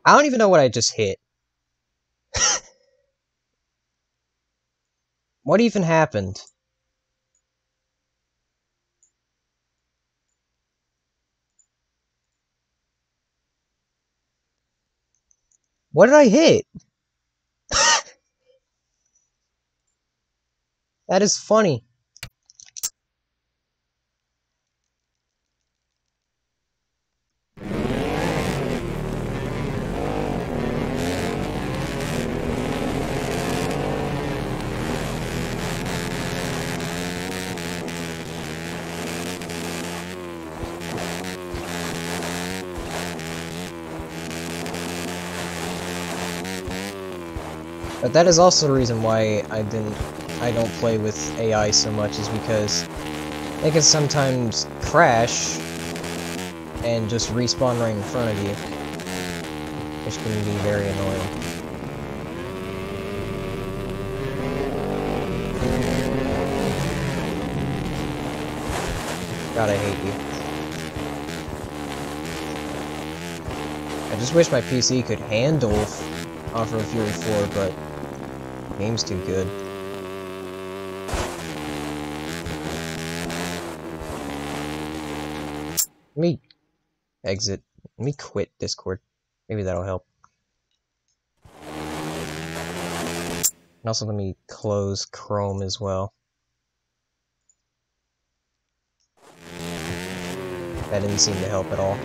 I don't even know what I just hit. What even happened? What did I hit? That is funny. But that is also the reason why I don't play with AI so much, is because they can sometimes crash and just respawn right in front of you, which can be very annoying. God, I hate you. I just wish my PC could handle Off-Road Fury 4, but the game's too good. Let me exit. Let me quit Discord. Maybe that'll help. And also let me close Chrome as well. That didn't seem to help at all.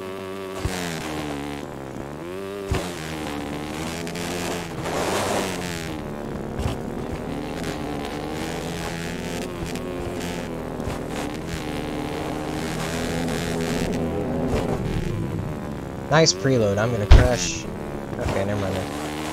Nice preload. I'm gonna crash. Okay, never mind.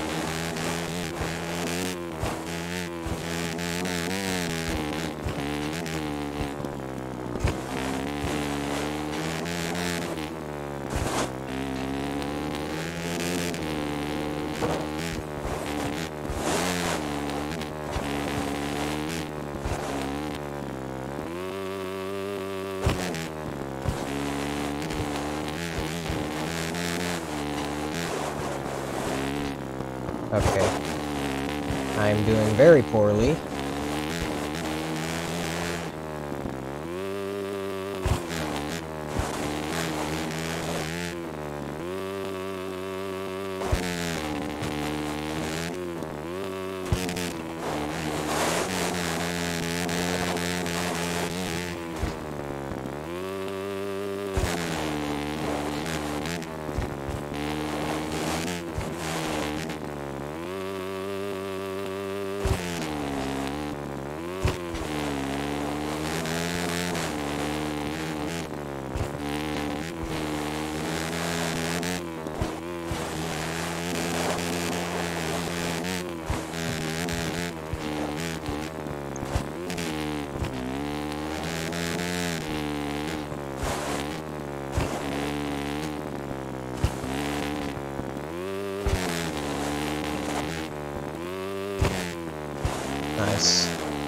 Okay. I'm doing very poorly. Nice.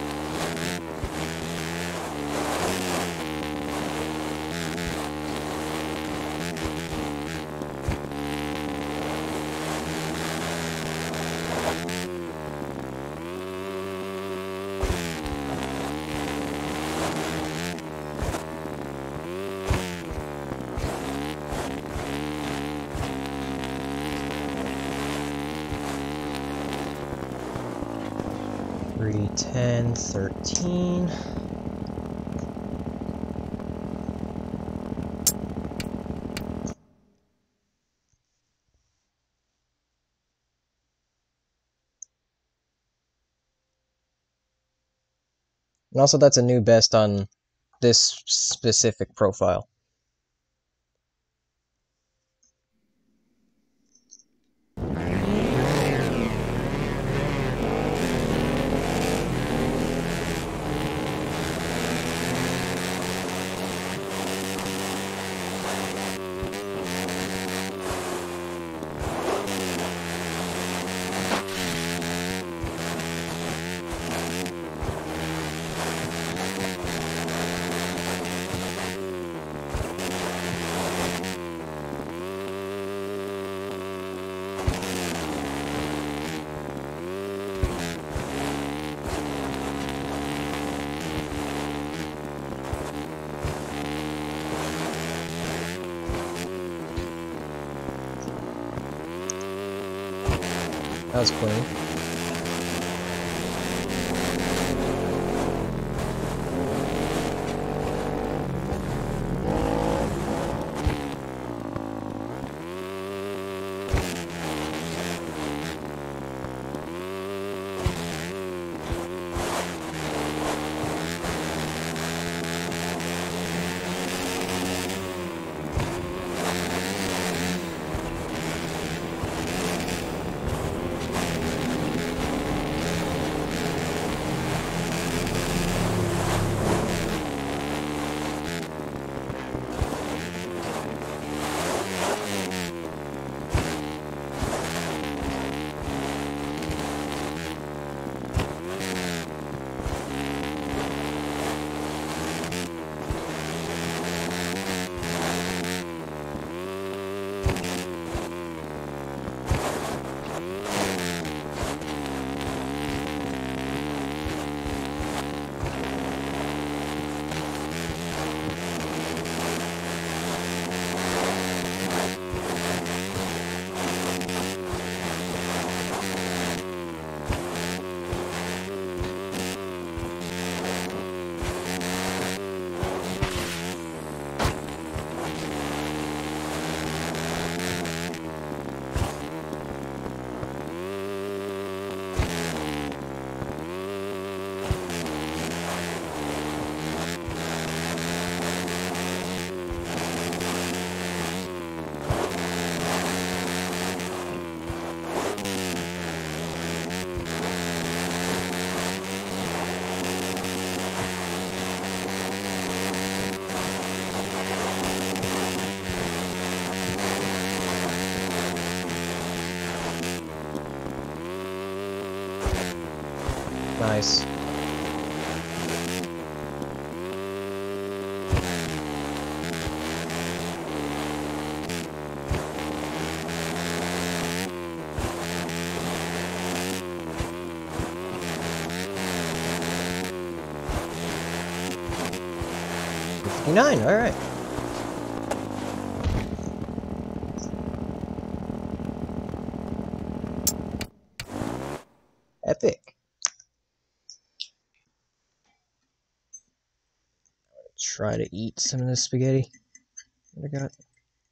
Three, 10, 13. And also, that's a new best on this specific profile. That was clean. Nice. $59, alright. Epic. Try to eat some of this spaghetti that I got.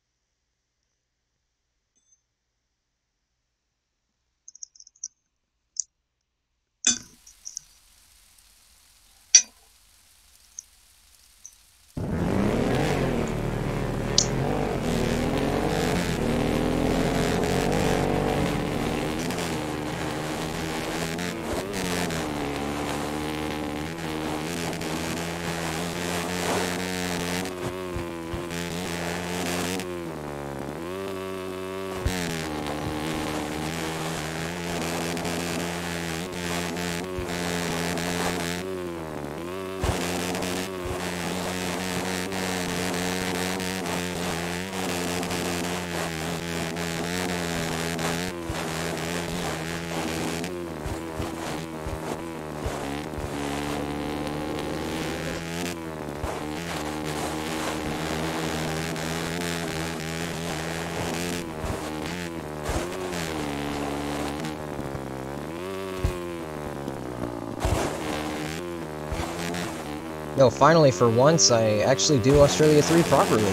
No, finally, for once, I actually do Australia 3 properly.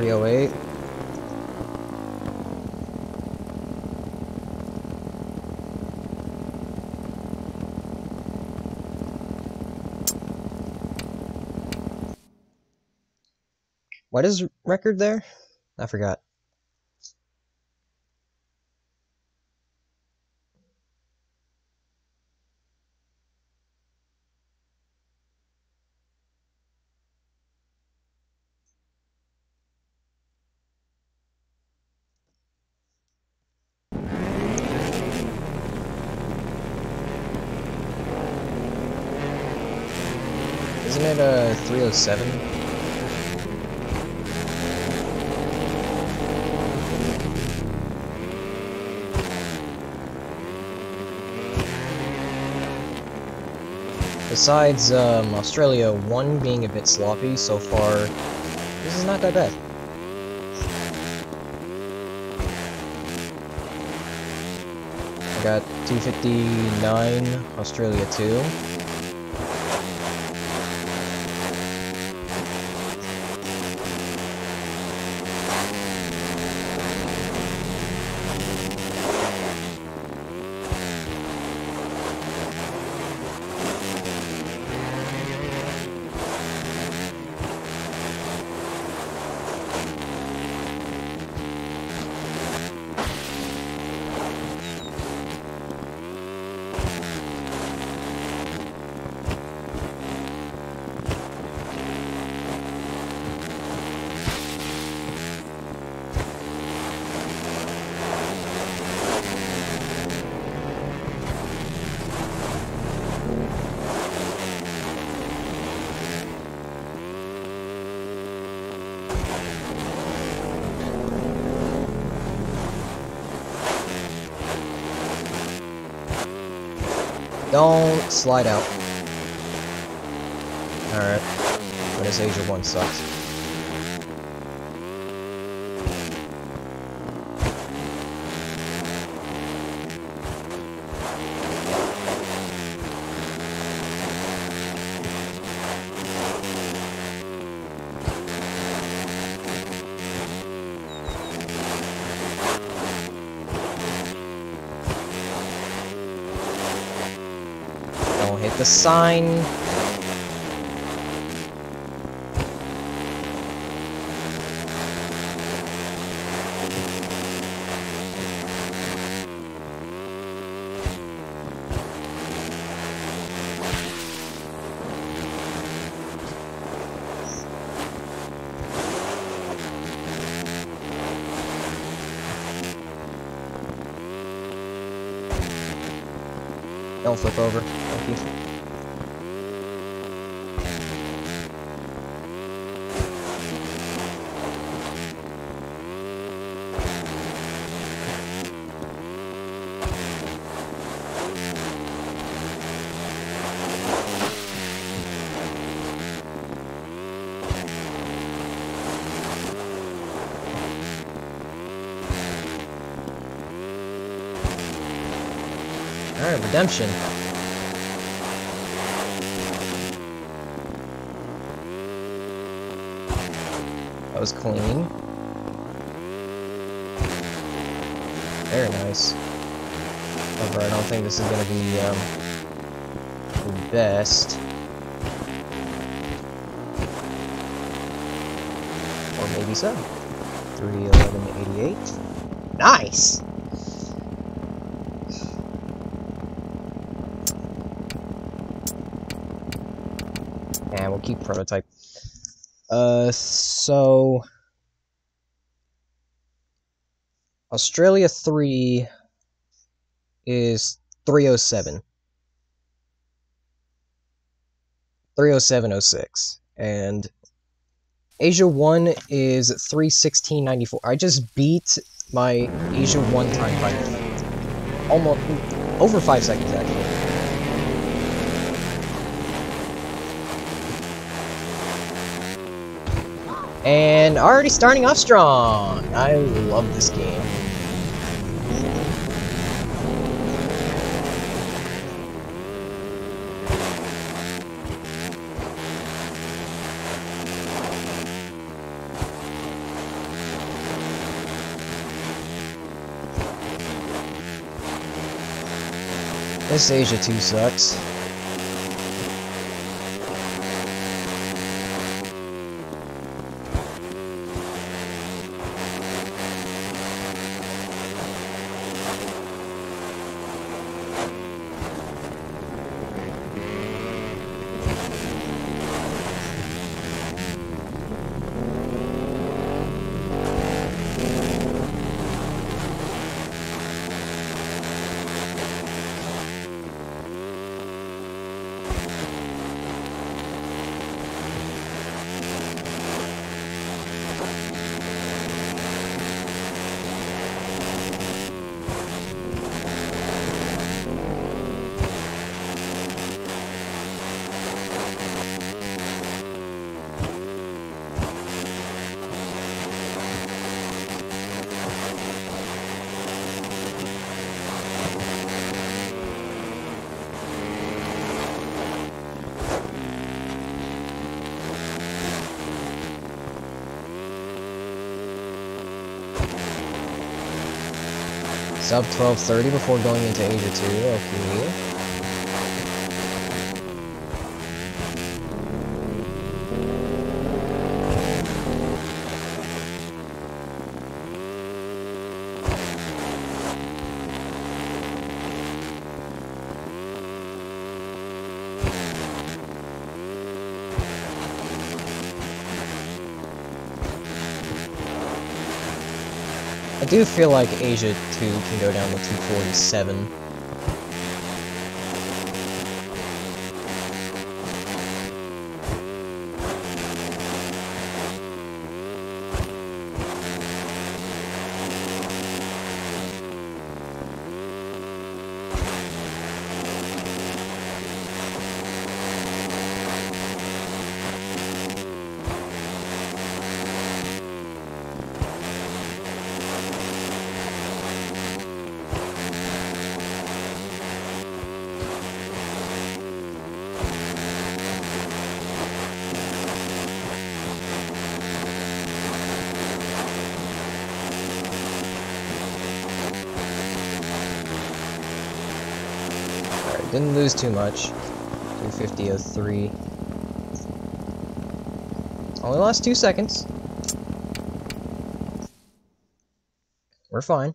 308. What is record there? I forgot. Isn't it a 307? Besides Australia 1 being a bit sloppy so far, this is not that bad. I got 259 Australia 2. Don't slide out. Alright. But this Asia 1 sucks. Don't hit the sign. Don't flip over. Thank you. Alright, redemption. That was clean. Very nice. However, I don't think this is going to be the best. Or maybe so. 311.88. Nice! And we'll keep prototype. So Australia 3 is 307. 307.06. And Asia 1 is 316.94. I just beat my Asia 1 time by almost over 5 seconds actually. And already starting off strong! I love this game. This Asia 2 sucks. Sub 1230 before going into Asia 2, okay. I do feel like Asia 2 can go down to 247. Didn't lose too much. 250.03. Only lost 2 seconds. We're fine.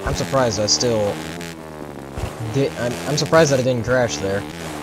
I'm surprised I still did. I'm surprised that it didn't crash there.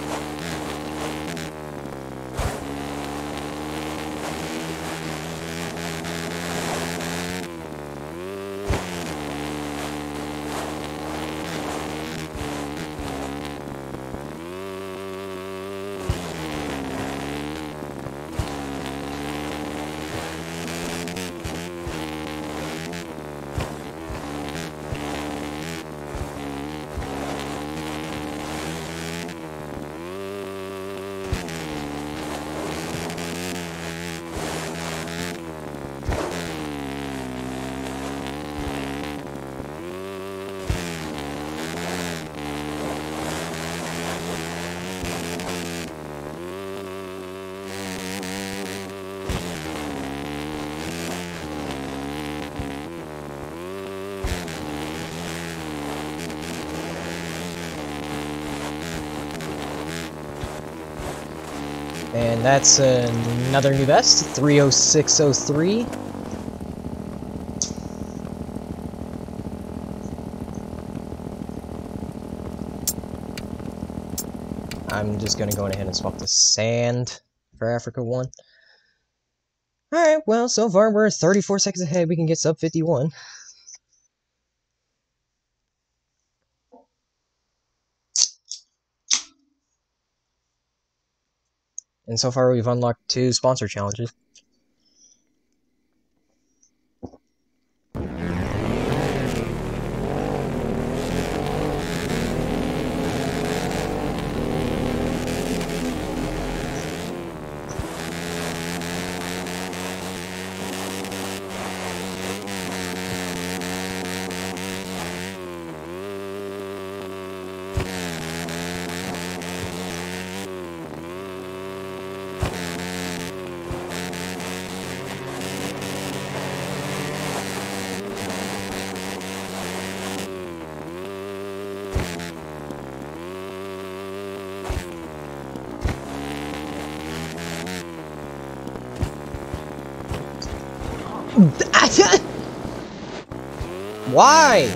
And that's another new best, 306.03. I'm just gonna go ahead and swap the sand for Africa 1. Alright, well, so far we're 34 seconds ahead. We can get sub 51. And so far we've unlocked 2 sponsor challenges. Why?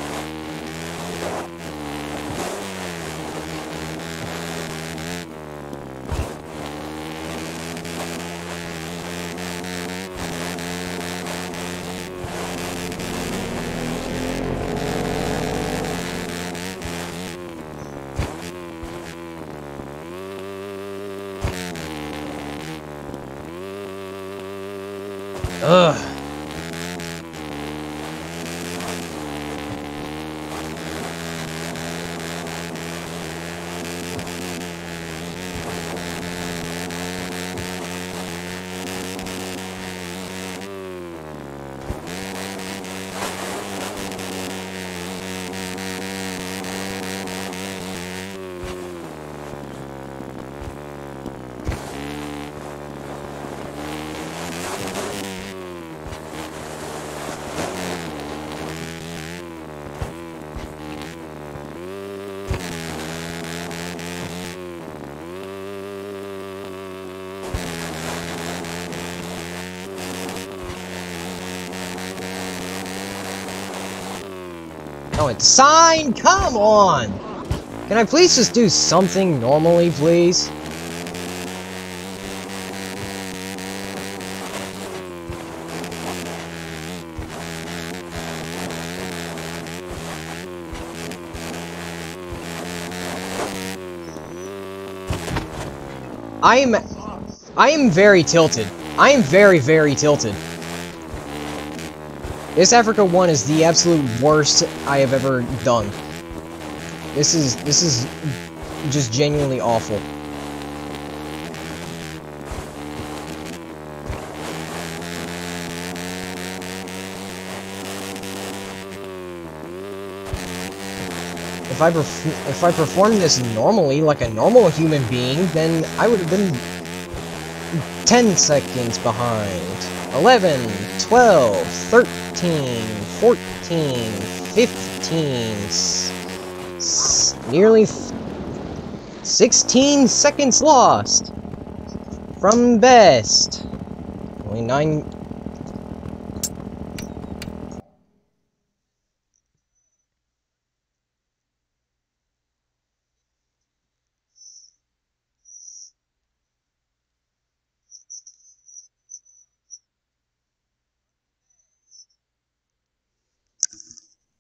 Ugh. Oh, it's sign! Come on! Can I please just do something normally, please? I am very tilted. I am very, very tilted. This Africa 1 is the absolute worst I have ever done. This is just genuinely awful. If I performed this normally, like a normal human being, then I would have been 10 seconds behind. 11, 12, 13, 14, 15, nearly 16 seconds lost from best. Only 9.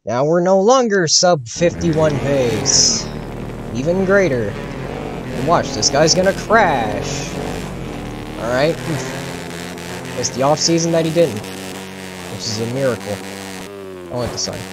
Now we're no longer sub 51 pace. Even greater. And watch, this guy's gonna crash. Alright. It's the off-season that he didn't. Which is a miracle. I like the sign.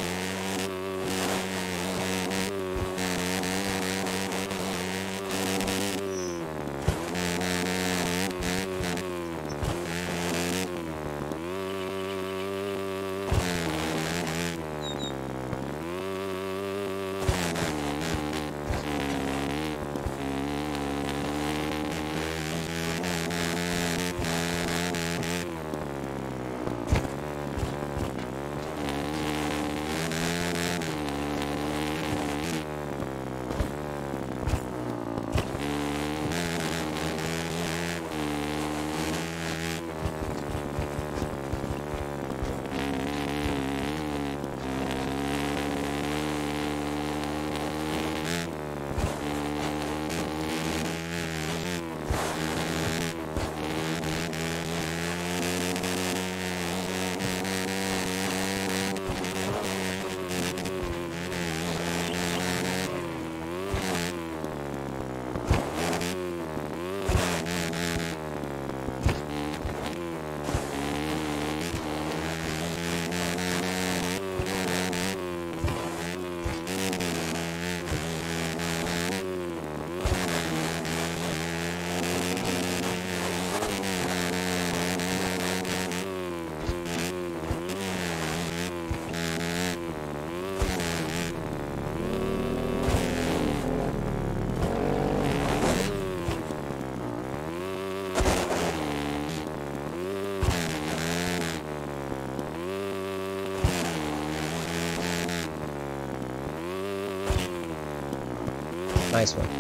Nice one.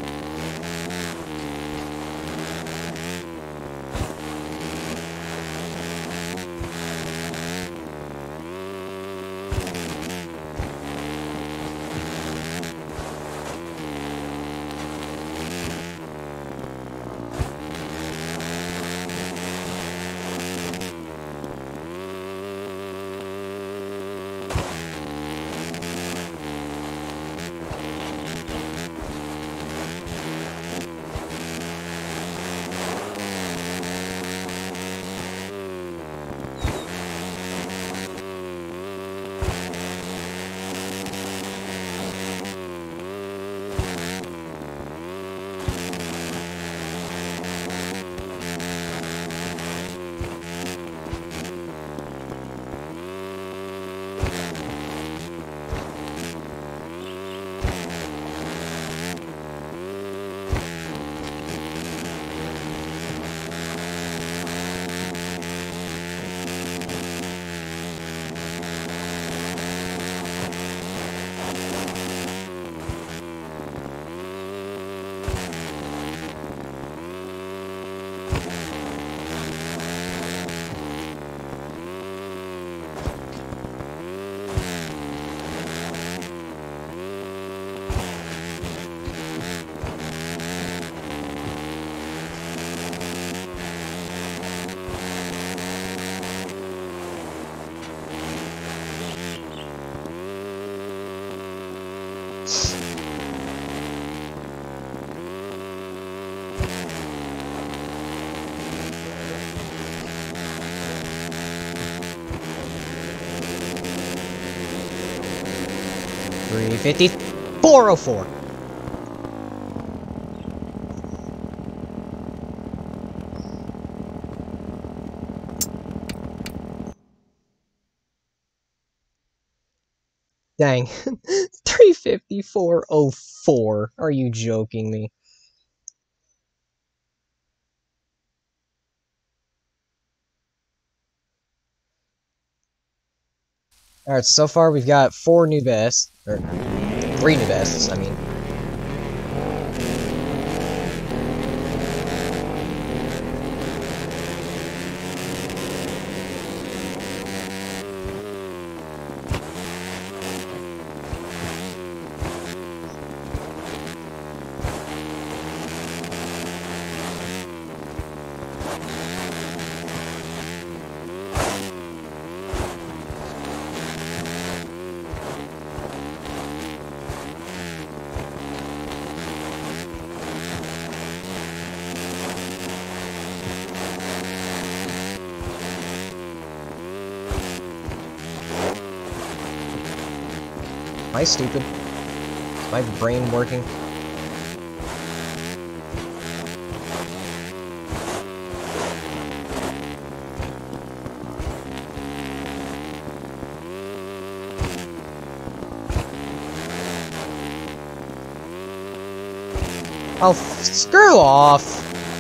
$350,404. Dang. 354.04. Are you joking me? Alright, so far we've got 4 new bests. Or 3 new bests, I mean. Am I stupid? Is my brain working? Oh, screw off!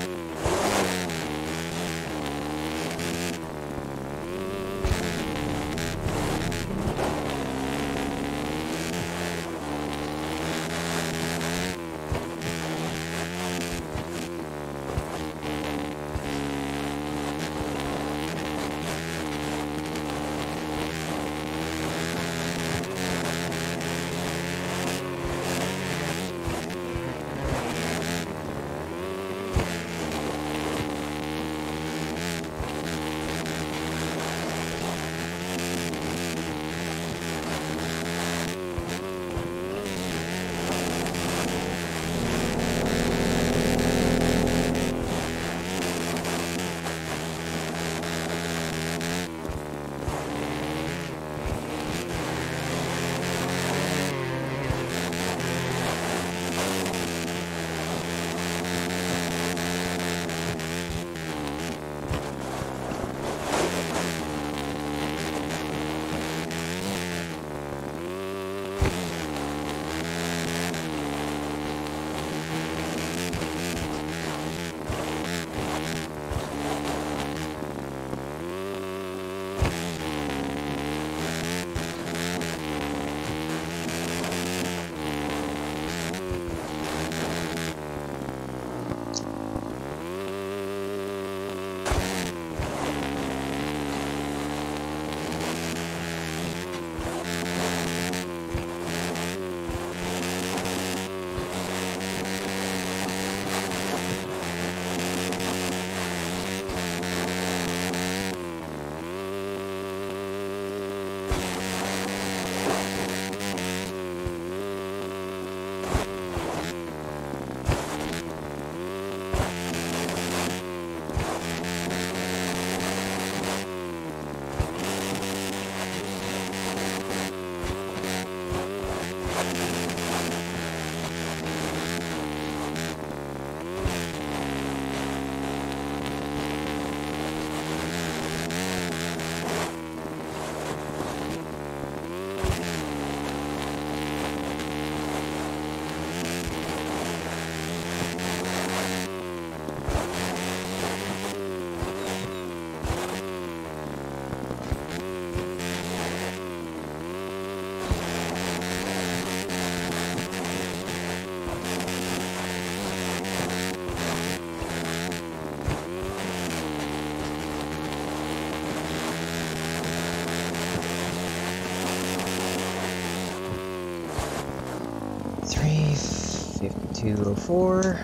$204.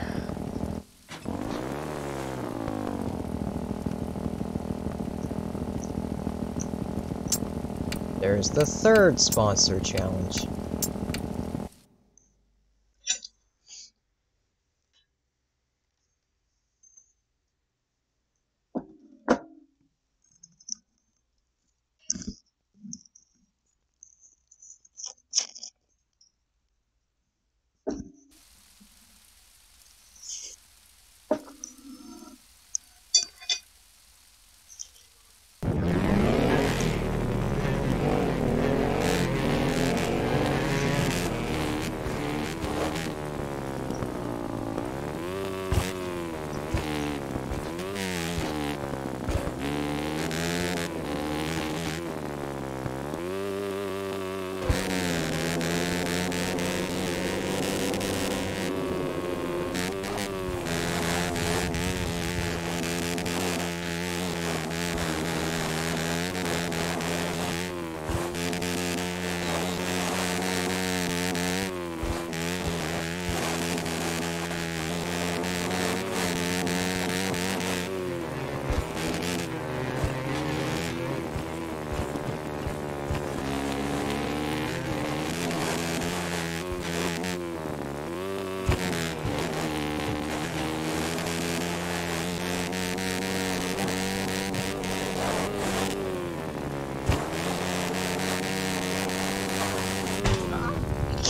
There's the third sponsor challenge.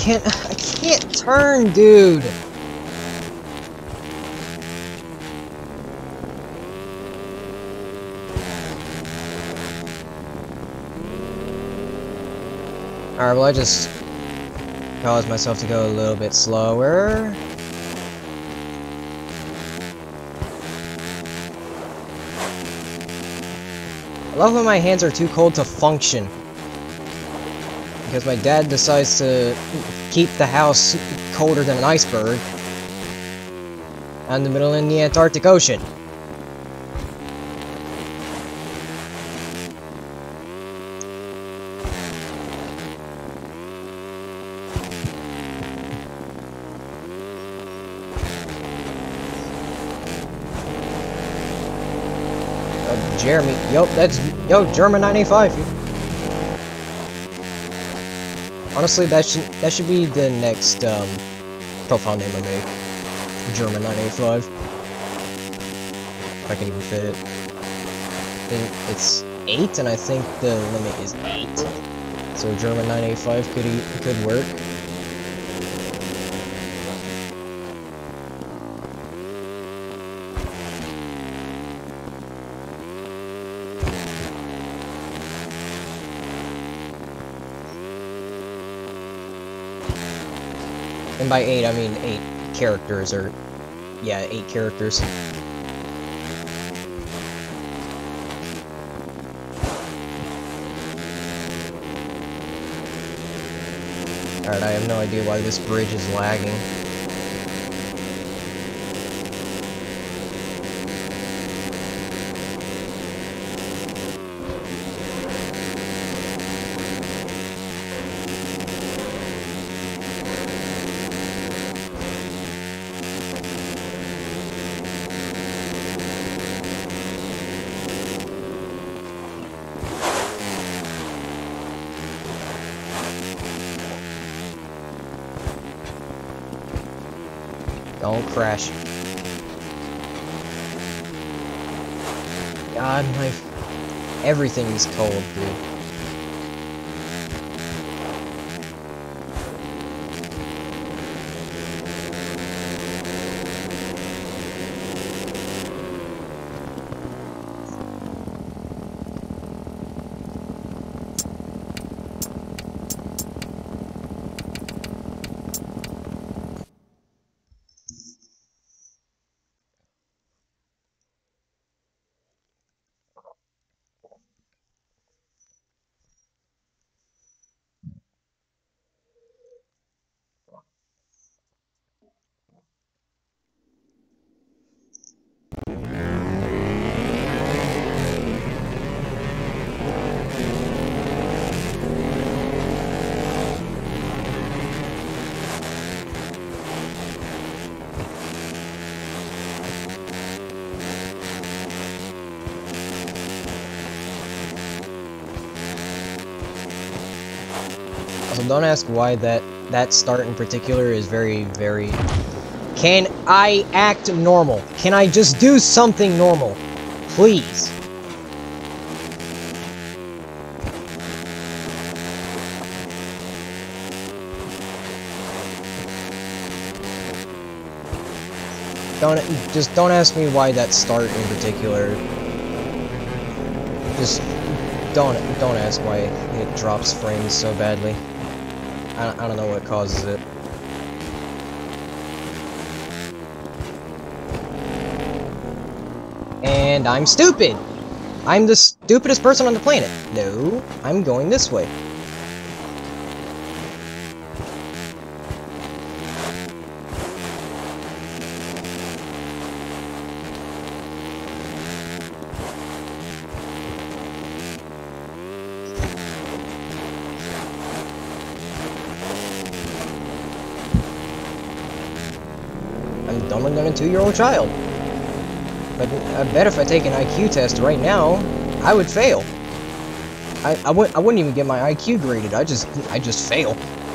I can't turn, dude! Alright, well I just caused myself to go a little bit slower. I love when my hands are too cold to function. Because my dad decides to keep the house colder than an iceberg. Out in the middle of the Antarctic Ocean. Jeremy, yo, German 985. Honestly, that should be the next profile name I make. German 985. If I can even fit it. I think it's 8, and I think the limit is 8. So German 985 could work. And by 8, I mean 8 characters, or... yeah, 8 characters. Alright, I have no idea why this bridge is lagging. Don't crash. God, everything is cold, dude. So don't ask why that start in particular is very, very... Can I act normal? Can I just do something normal? Please. Don't ask me why that start in particular. Just don't ask why it drops frames so badly. I don't know what causes it. And I'm stupid! I'm the stupidest person on the planet. No, I'm going this way. I'm dumber than a 2-year-old child. But I bet if I take an IQ test right now, I would fail. I wouldn't even get my IQ graded. I just fail.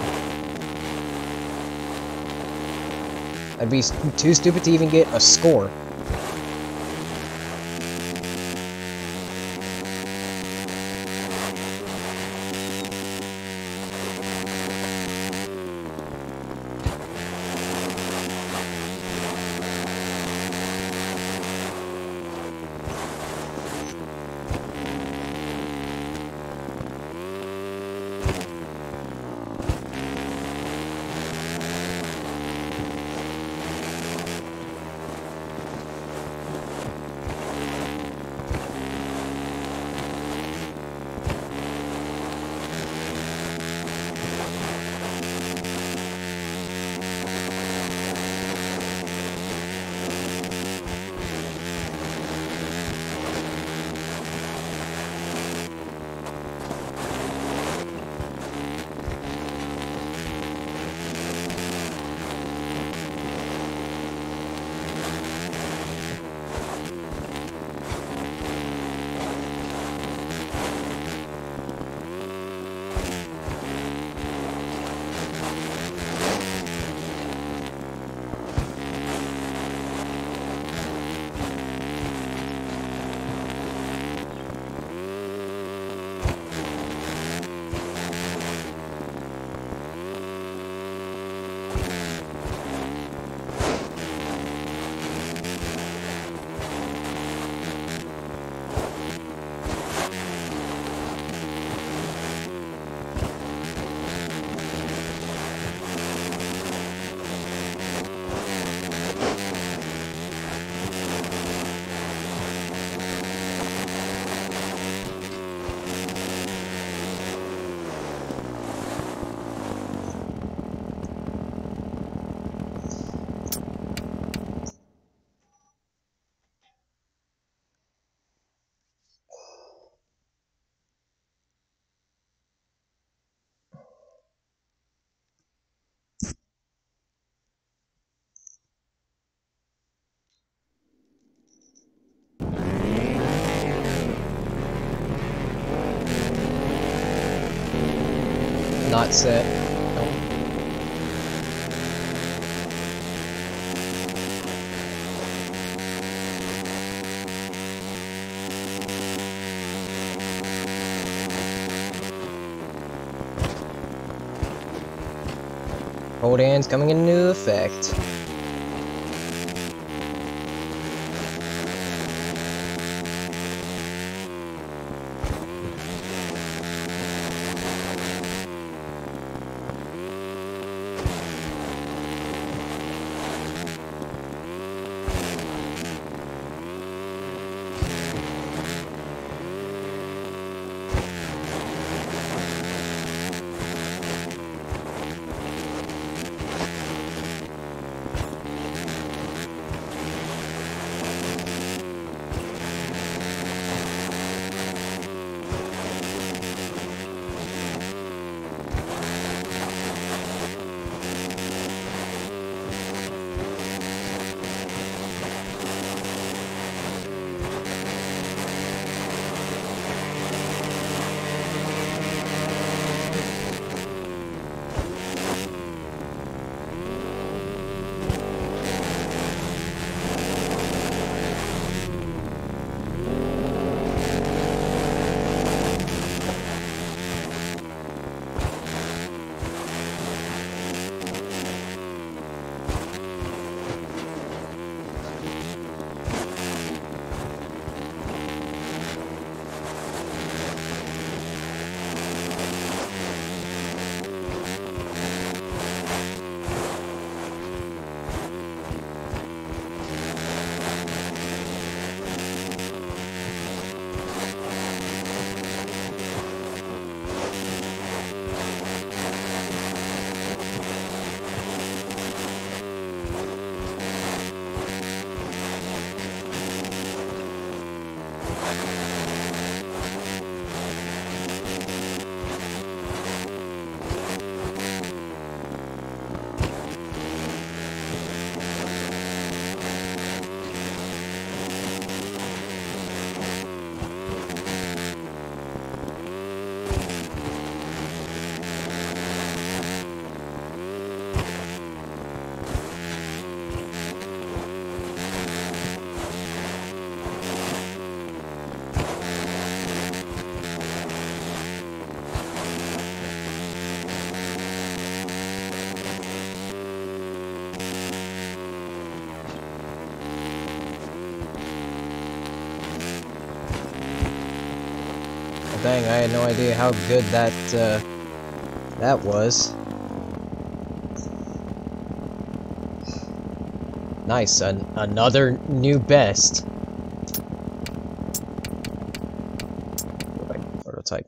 I'd be too stupid to even get a score. not set. Nope. Hold hands coming into effect. Dang, I had no idea how good that was. Nice, another new best. Prototype.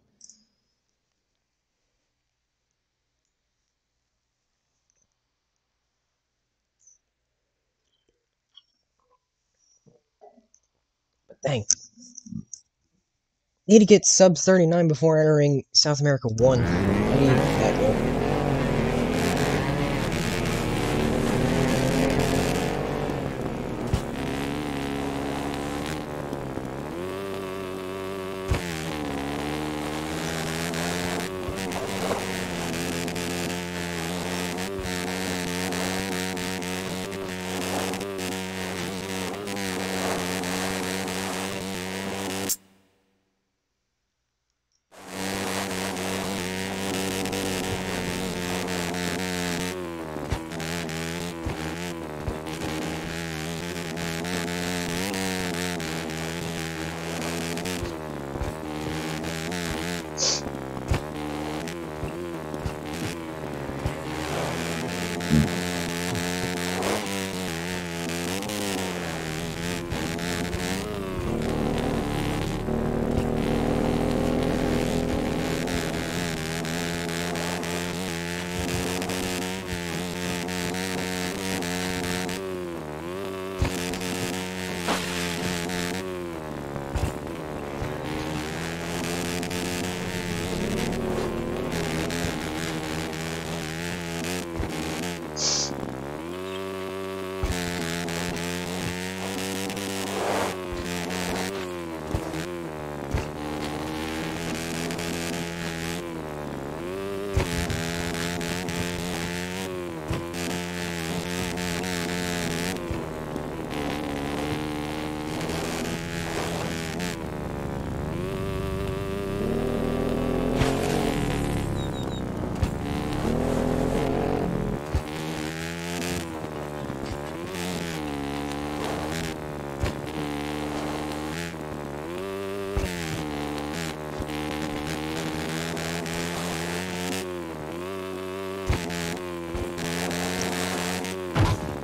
But dang. Need to get sub 39 before entering South America 1. I need that goal.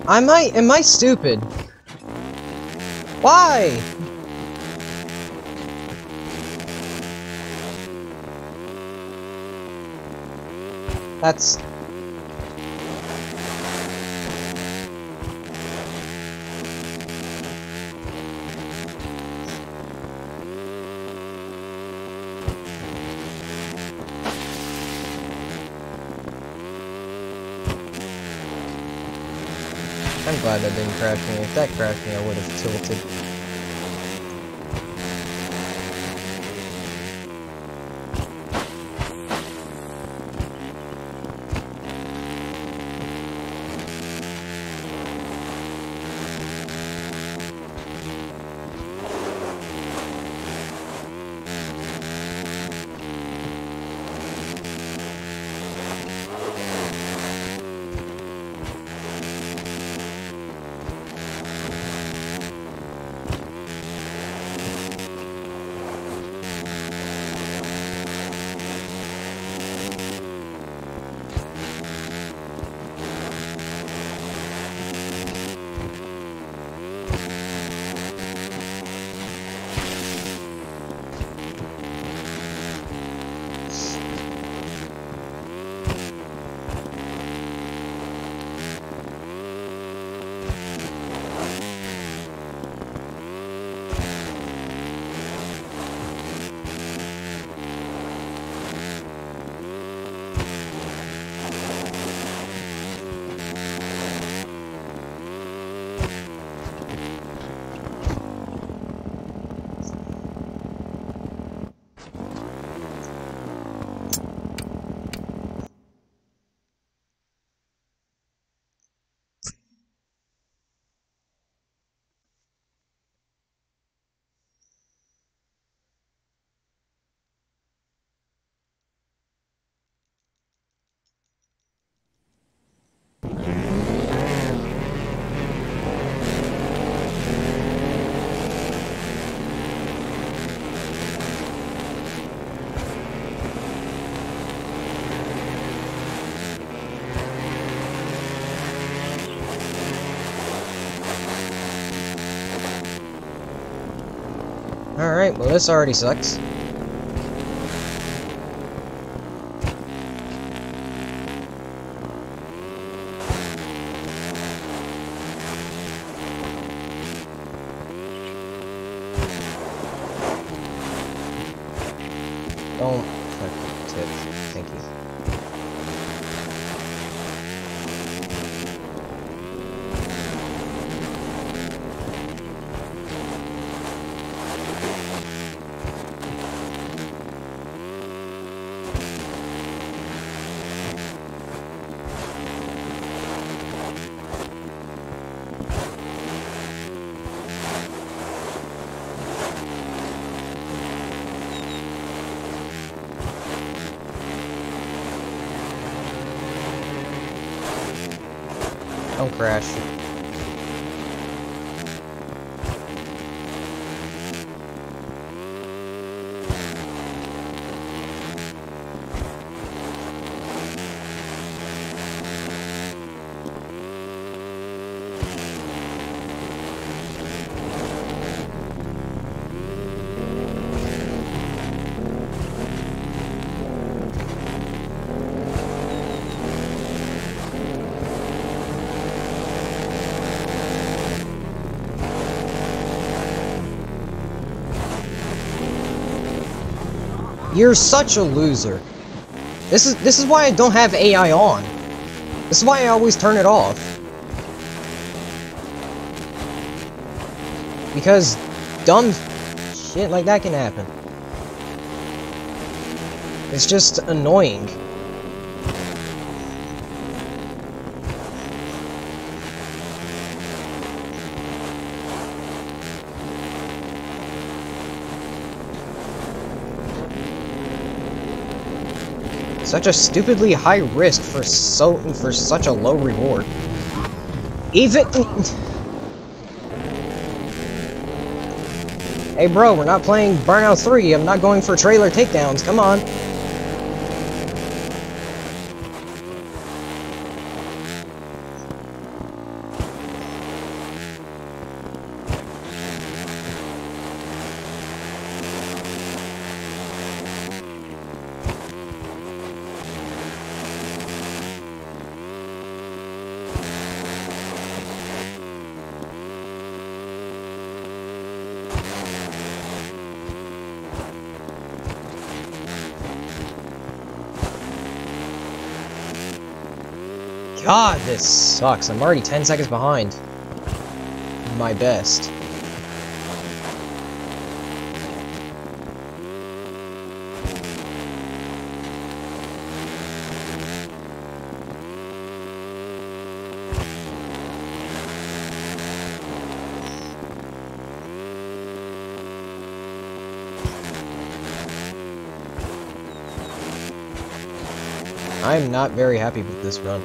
Am I stupid? Why? That's... I'm glad that didn't crash me. If that crashed me, I would have tilted. Alright, well this already sucks. Don't fucking tip. Thank you. Don't crash. You're such a loser. This is why I don't have AI on. This is why I always turn it off. Because dumb shit like that can happen. It's just annoying. Such a stupidly high risk for such a low reward. Even... Hey bro, we're not playing Burnout 3, I'm not going for trailer takedowns, come on. God, this sucks. I'm already 10 seconds behind my best. I'm not very happy with this run.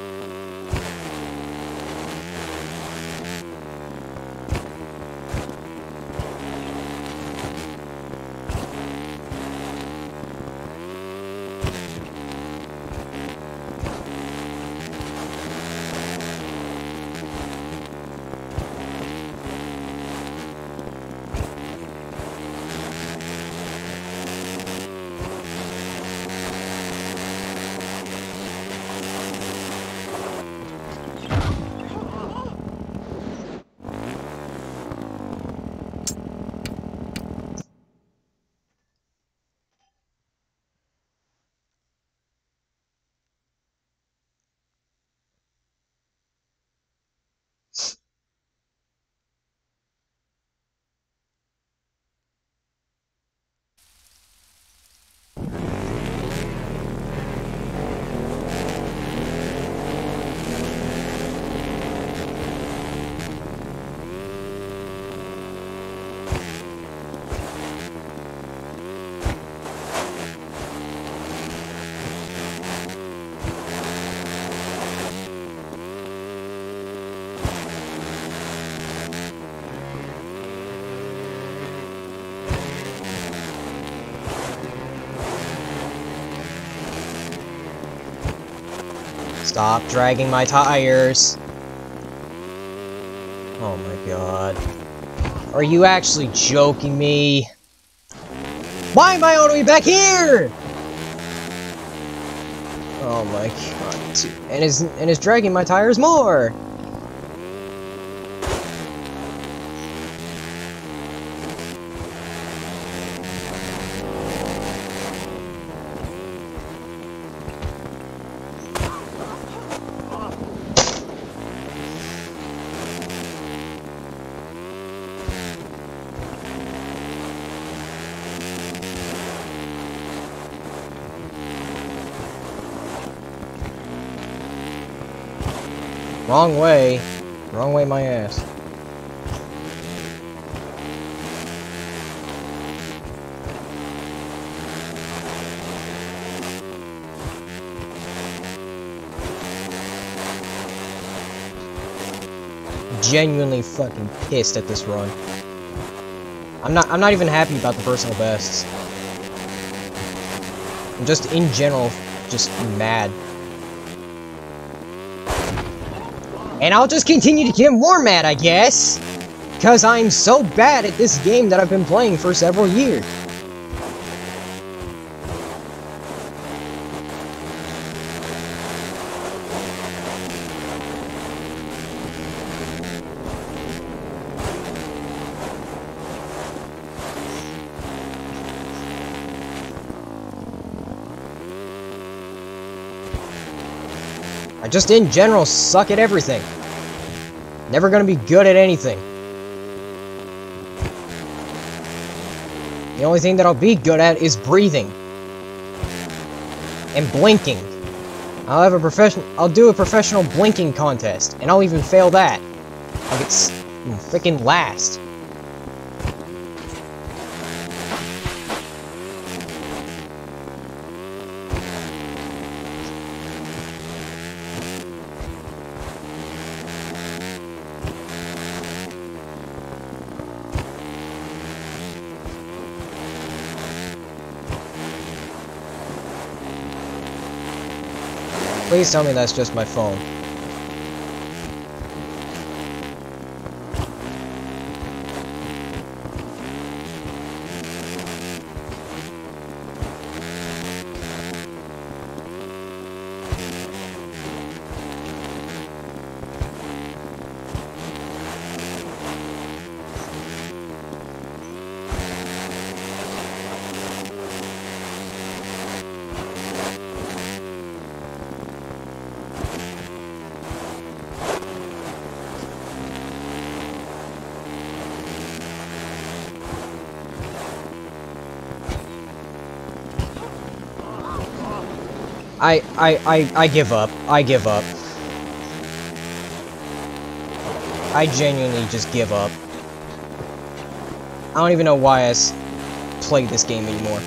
Stop dragging my tires. Oh my god. Are you actually joking me? Why am I all the way back here? Oh my god. And is dragging my tires more. Wrong way. Wrong way my ass. Genuinely fucking pissed at this run. I'm not even happy about the personal bests. I'm just in general just mad. And I'll just continue to get more mad, I guess! Because I'm so bad at this game that I've been playing for several years. I just in general suck at everything. Never gonna be good at anything. The only thing that I'll be good at is breathing. And blinking. I'll do a professional blinking contest, and I'll even fail that. I'll get freaking last. Please tell me that's just my phone. I give up. I give up. I genuinely just give up. I don't even know why play this game anymore.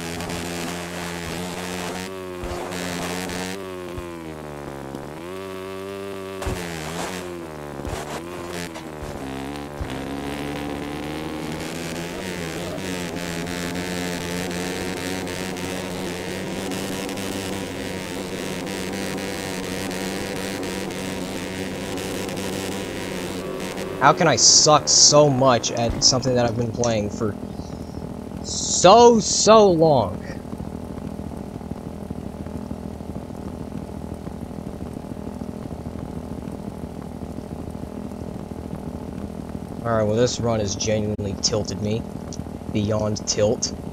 How can I suck so much at something that I've been playing for so long? Alright, well this run has genuinely tilted me. Beyond tilt.